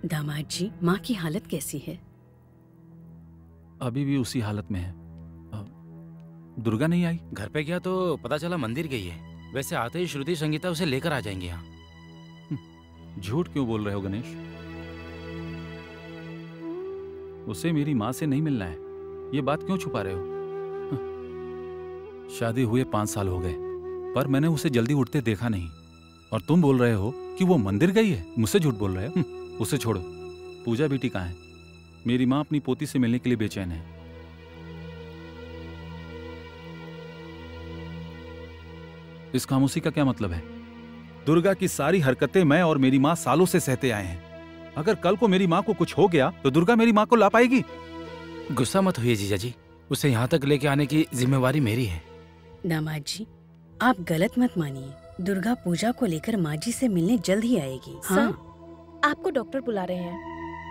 दामाद जी, माँ की हालत कैसी है? अभी भी उसी हालत में है। दुर्गा नहीं आई? घर पे गया तो पता चला मंदिर गई है। वैसे आते ही श्रुति संगीता उसे लेकर आ जाएंगे यहाँ। झूठ क्यों बोल रहे हो गणेश? उसे मेरी माँ से नहीं मिलना है, ये बात क्यों छुपा रहे हो? शादी हुए 5 साल हो गए, पर मैंने उसे जल्दी उठते देखा नहीं। और तुम बोल रहे हो कि वो मंदिर गई है? मुझसे झूठ बोल रहे हो? उसे छोड़ो। पूजा बेटी कहाँ है? मेरी माँ अपनी पोती से मिलने के लिए बेचैन है। इस खामोशी का क्या मतलब है? दुर्गा की सारी हरकतें मैं और मेरी माँ सालों से सहते आए हैं। अगर कल को मेरी माँ को कुछ हो गया तो दुर्गा मेरी माँ को ला पाएगी? गुस्सा मत होइए जीजा जी, उसे यहाँ तक लेके आने की जिम्मेवारी मेरी है। दामाद जी, आप गलत मत मानिए। दुर्गा पूजा को लेकर माँ जी से मिलने जल्द ही आएगी। हाँ, आपको डॉक्टर बुला रहे हैं।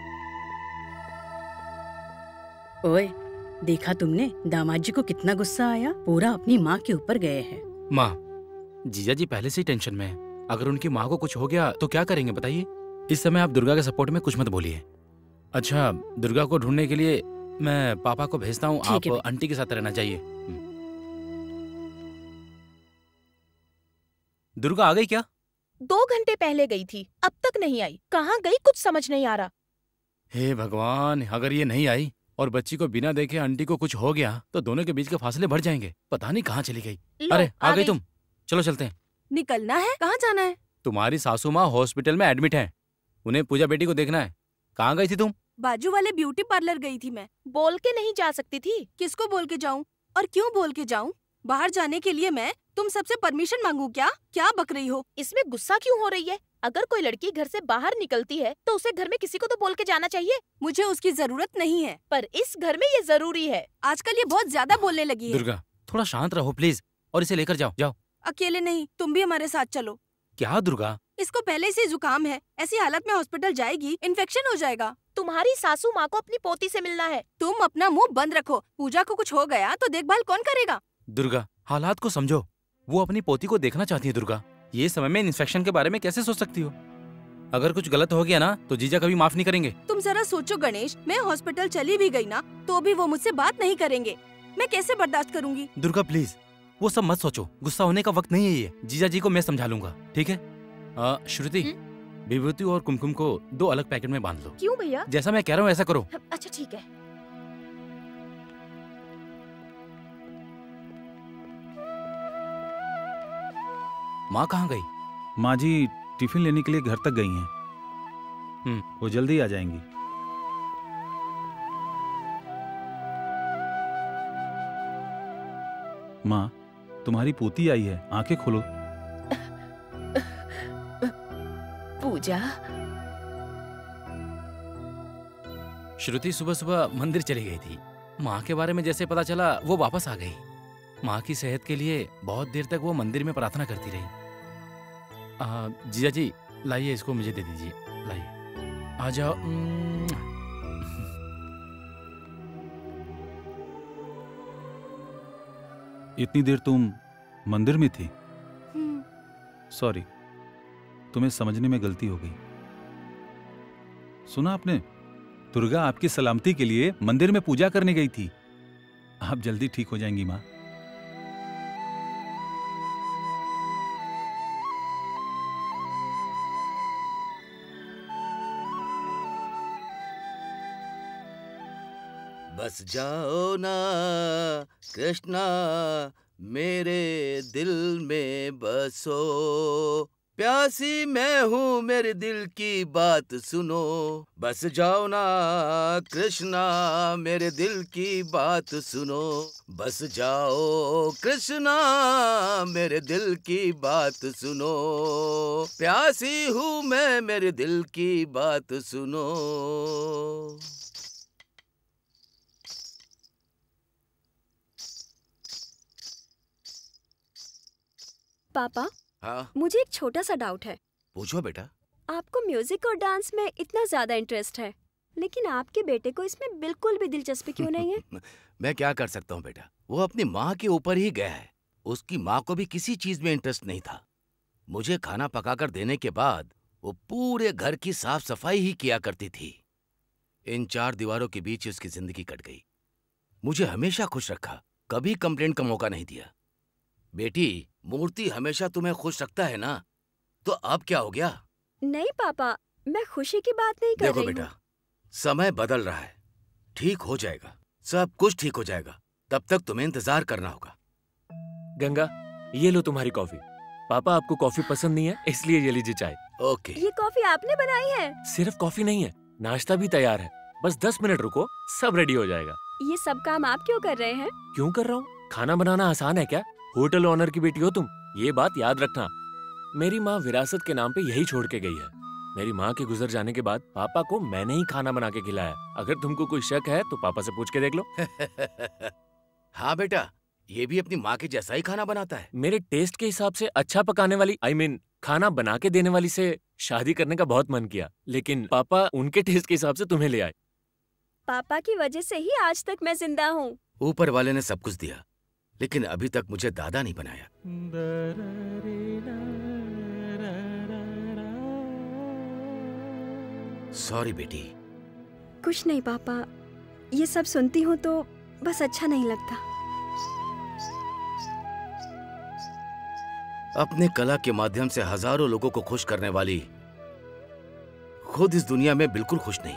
ओए, देखा तुमने दामाद जी को कितना गुस्सा आया? पूरा अपनी माँ के ऊपर गए हैं। माँ, जीजा जी पहले से ही टेंशन में है। अगर उनकी माँ को कुछ हो गया तो क्या करेंगे बताइए? इस समय आप दुर्गा के सपोर्ट में कुछ मत बोलिए। अच्छा, दुर्गा को ढूंढने के लिए मैं पापा को भेजता हूँ, आप आंटी के साथ रहना चाहिए। दुर्गा आ गई क्या? 2 घंटे पहले गई थी, अब तक नहीं आई। कहाँ गई कुछ समझ नहीं आ रहा। हे भगवान, अगर ये नहीं आई और बच्ची को बिना देखे आंटी को कुछ हो गया तो दोनों के बीच के फासले बढ़ जाएंगे। पता नहीं कहाँ चली गई। अरे आ गई तुम, चलो चलते हैं। निकलना है? कहाँ जाना है? तुम्हारी सासू माँ हॉस्पिटल में एडमिट है, उन्हें पूजा बेटी को देखना है। कहाँ गई थी तुम? बाजू वाले ब्यूटी पार्लर गई थी मैं। बोल के नहीं जा सकती थी? किसको बोल के जाऊँ और क्यों बोल के जाऊँ? बाहर जाने के लिए मैं तुम सबसे परमिशन मांगू क्या? क्या बक रही हो? इसमें गुस्सा क्यों हो रही है? अगर कोई लड़की घर से बाहर निकलती है तो उसे घर में किसी को तो बोल के जाना चाहिए। मुझे उसकी जरूरत नहीं है, पर इस घर में ये जरूरी है। आजकल ये बहुत ज्यादा बोलने लगी है। दुर्गा, थोड़ा शांत रहो प्लीज और इसे लेकर जाओ। जाओ। अकेले नहीं, तुम भी हमारे साथ चलो। क्या दुर्गा? इसको पहले से जुकाम है, ऐसी हालत में हॉस्पिटल जाएगी, इन्फेक्शन हो जाएगा। तुम्हारी सासू माँ को अपनी पोती से मिलना है। तुम अपना मुंह बंद रखो। पूजा को कुछ हो गया तो देखभाल कौन करेगा? दुर्गा, हालात को समझो। वो अपनी पोती को देखना चाहती है। दुर्गा, ये समय में इन्फेक्शन के बारे में कैसे सोच सकती हो? अगर कुछ गलत हो गया ना तो जीजा कभी माफ नहीं करेंगे। तुम जरा सोचो गणेश, मैं हॉस्पिटल चली भी गई ना तो भी वो मुझसे बात नहीं करेंगे। मैं कैसे बर्दाश्त करूंगी? दुर्गा प्लीज, वो सब मत सोचो। गुस्सा होने का वक्त नहीं है ये। जीजा जी को मैं समझा लूंगा, ठीक है? श्रुति, विभूति और कुमकुम को 2 अलग पैकेट में बांध लो। क्यों भैया? जैसा मैं कह रहा हूँ ऐसा करो। अच्छा ठीक है। माँ कहाँ गई? माँ जी टिफिन लेने के लिए घर तक गई हैं। वो जल्दी आ जाएंगी। माँ, तुम्हारी पोती आई है, आंखें खोलो। पूजा। श्रुति सुबह सुबह मंदिर चली गई थी। माँ के बारे में जैसे पता चला वो वापस आ गई। माँ की सेहत के लिए बहुत देर तक वो मंदिर में प्रार्थना करती रही। जीजा जी लाइए, इसको मुझे दे दीजिए। लाइए, आ जाओ। इतनी देर तुम मंदिर में थी? सॉरी, तुम्हें समझने में गलती हो गई। सुना आपने? दुर्गा आपकी सलामती के लिए मंदिर में पूजा करने गई थी। आप जल्दी ठीक हो जाएंगी माँ। बस जाओ ना कृष्णा, मेरे दिल में बसो। प्यासी मैं हूँ, मेरे दिल की बात सुनो। बस जाओ ना कृष्णा, मेरे दिल की बात सुनो। बस जाओ कृष्णा, मेरे दिल की बात सुनो। प्यासी हूँ मैं, मेरे दिल की बात सुनो। पापा, हाँ? मुझे एक छोटा सा डाउट है। पूछो बेटा। आपको म्यूजिक और डांस में इतना ज्यादा इंटरेस्ट है, लेकिन आपके बेटे को इसमें बिल्कुल भी दिलचस्पी क्यों नहीं है? मैं क्या कर सकता हूँ बेटा, वो अपनी माँ के ऊपर ही गया है। उसकी माँ को भी किसी चीज में इंटरेस्ट नहीं था। मुझे खाना पकाकर देने के बाद वो पूरे घर की साफ सफाई ही किया करती थी। इन 4 दीवारों के बीच उसकी जिंदगी कट गई। मुझे हमेशा खुश रखा, कभी कंप्लेंट का मौका नहीं दिया। बेटी, मूर्ति हमेशा तुम्हें खुश रखता है ना, तो अब क्या हो गया? नहीं पापा, मैं खुशी की बात नहीं कर देखो रही बेटा, हूँ। समय बदल रहा है, ठीक हो जाएगा, सब कुछ ठीक हो जाएगा। तब तक तुम्हें इंतजार करना होगा। गंगा, ये लो तुम्हारी कॉफी। पापा आपको कॉफी पसंद नहीं है, इसलिए ये लीजिए चाय। ओके। ये कॉफी आपने बनाई है? सिर्फ कॉफी नहीं है, नाश्ता भी तैयार है। बस 10 मिनट रुको, सब रेडी हो जाएगा। ये सब काम आप क्यों कर रहे हैं? क्यों कर रहा हूँ? खाना बनाना आसान है क्या? होटल ओनर की बेटी हो तुम, ये बात याद रखना। मेरी माँ विरासत के नाम पे यही छोड़ के गई है। मेरी माँ के गुजर जाने के बाद पापा को मैंने ही खाना बना के खिलाया। अगर तुमको कोई शक है तो पापा से पूछ के देख लो। हाँ बेटा, ये भी अपनी माँ के जैसा ही खाना बनाता है। मेरे टेस्ट के हिसाब से अच्छा पकाने वाली, खाना बना के देने वाली से शादी करने का बहुत मन किया, लेकिन पापा उनके टेस्ट के हिसाब से तुम्हें ले आए। पापा की वजह से ही आज तक मैं जिंदा हूँ। ऊपर वाले ने सब कुछ दिया, लेकिन अभी तक मुझे दादा नहीं बनाया। सॉरी बेटी। कुछ नहीं पापा, ये सब सुनती हूँ तो बस अच्छा नहीं लगता। अपने कला के माध्यम से हजारों लोगों को खुश करने वाली खुद इस दुनिया में बिल्कुल खुश नहीं।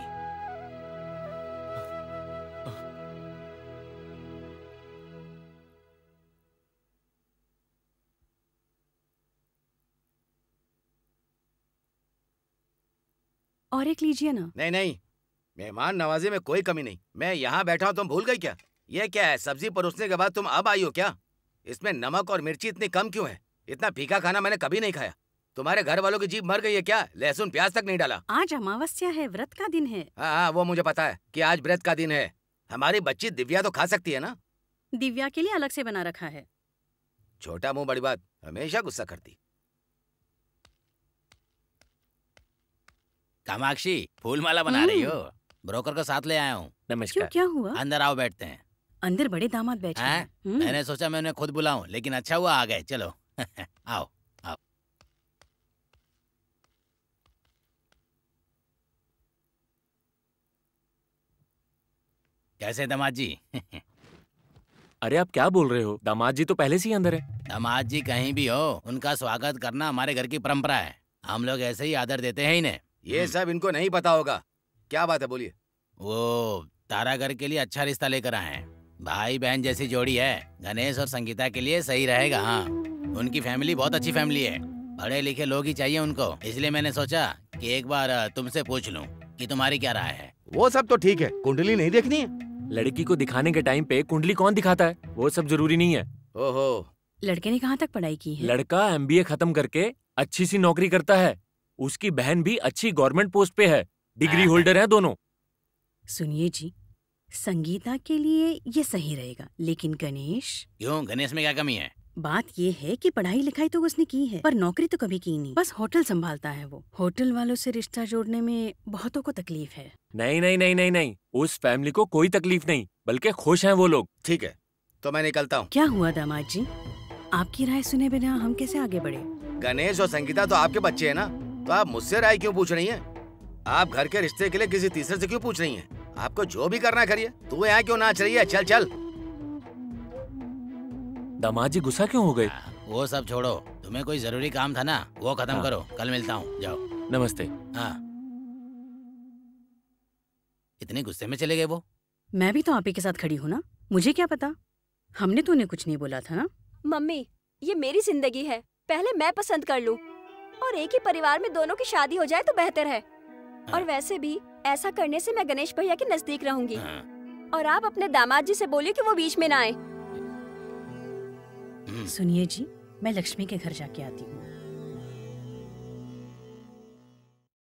और एक लीजिए ना। नहीं नहीं, मेहमान नवाजी में कोई कमी नहीं। मैं यहाँ बैठा हूँ, तुम भूल गई क्या? ये क्या है, सब्जी परोसने के बाद तुम अब आई हो क्या? इसमें नमक और मिर्ची इतनी कम क्यों है? इतना फीका खाना मैंने कभी नहीं खाया। तुम्हारे घर वालों की जीभ मर गई है क्या? लहसुन प्याज तक नहीं डाला। आज अमावस्या है, व्रत का दिन है। हाँ, वो मुझे पता है कि आज व्रत का दिन है। हमारी बच्ची दिव्या तो खा सकती है ना? दिव्या के लिए अलग से बना रखा है। छोटा मुंह बड़ी बात, हमेशा गुस्सा करती। कामाक्षी, फूल माला बना रही हो? ब्रोकर को साथ ले आया हूँ। क्यों, नमस्कार। क्या हुआ? अंदर आओ, बैठते हैं। अंदर बड़े दामाद बैठे हैं? हैं। मैंने सोचा मैं उन्हें खुद बुलाऊं, लेकिन अच्छा हुआ आ गए। चलो आओ आओ। कैसे दामाद जी? अरे आप क्या बोल रहे हो? दामाद जी तो पहले से ही अंदर है। दामाद जी कहीं भी हो, उनका स्वागत करना हमारे घर की परंपरा है। हम लोग ऐसे ही आदर देते हैं इन्हें। ये सब इनको नहीं पता होगा। क्या बात है, बोलिए। वो तारा घर के लिए अच्छा रिश्ता लेकर आए हैं। भाई बहन जैसी जोड़ी है। गणेश और संगीता के लिए सही रहेगा। हाँ, उनकी फैमिली बहुत अच्छी फैमिली है। पढ़े लिखे लोग ही चाहिए उनको। इसलिए मैंने सोचा कि एक बार तुमसे पूछ लूं कि तुम्हारी क्या राय है। वो सब तो ठीक है, कुंडली नहीं देखनी है? लड़की को दिखाने के टाइम पे कुंडली कौन दिखाता है? वो सब जरूरी नहीं है। ओहो, लड़के ने कहाँ तक पढ़ाई की है? लड़का MBA खत्म करके अच्छी सी नौकरी करता है। उसकी बहन भी अच्छी गवर्नमेंट पोस्ट पे है, डिग्री होल्डर है दोनों। सुनिए जी, संगीता के लिए ये सही रहेगा, लेकिन गणेश? क्यों, गणेश में क्या कमी है? बात ये है कि पढ़ाई लिखाई तो उसने की है, पर नौकरी तो कभी की नहीं। बस होटल संभालता है वो। होटल वालों से रिश्ता जोड़ने में बहुतों को तकलीफ है। नहीं नहीं नहीं नहीं नहीं, उस फैमिली को कोई तकलीफ नहीं, बल्कि खुश हैं वो लोग। ठीक है, तो मैं निकलता हूँ। क्या हुआ दामाद जी? आपकी राय सुने बिना हम कैसे आगे बढ़े? गणेश और संगीता तो आपके बच्चे हैं ना, तो आप मुझसे राय क्यों पूछ रही हैं? आप घर के रिश्ते के लिए किसी तीसरे से क्यों पूछ रही हैं? आपको जो भी करना करिए। तू यहाँ क्यों नाच रही है? चल चल। दामाद जी गुस्सा क्यों हो गए? वो सब छोड़ो, तुम्हें कोई जरूरी काम था ना, वो खत्म हाँ। करो। कल मिलता हूँ, जाओ। नमस्ते। हाँ, इतने गुस्से में चले गए वो? मैं भी तो आप ही के साथ खड़ी हूँ ना, मुझे क्या पता? हमने तो उन्हें कुछ नहीं बोला था ना। मम्मी, ये मेरी जिंदगी है, पहले मैं पसंद कर लूं, और एक ही परिवार में दोनों की शादी हो जाए तो बेहतर है। और वैसे भी ऐसा करने से मैं गणेश भैया के नजदीक रहूंगी। हाँ। और आप अपने दामाद जी से बोलिए कि वो बीच में ना आए। सुनिए जी, मैं लक्ष्मी के घर जाके आती हूँ।